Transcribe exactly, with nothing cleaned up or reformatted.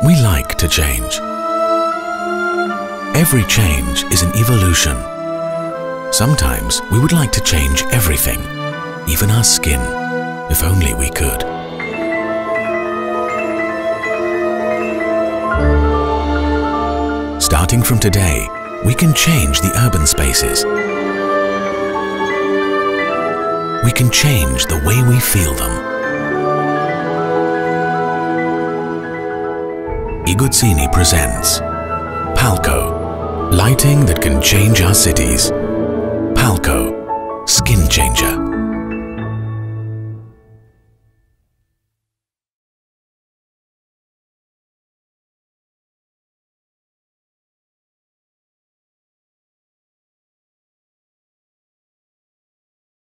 We like to change. Every change is an evolution. Sometimes we would like to change everything, even our skin, if only we could. Starting from today, we can change the urban spaces. We can change the way we feel them. Iguzzini presents Palco, lighting that can change our cities. Palco.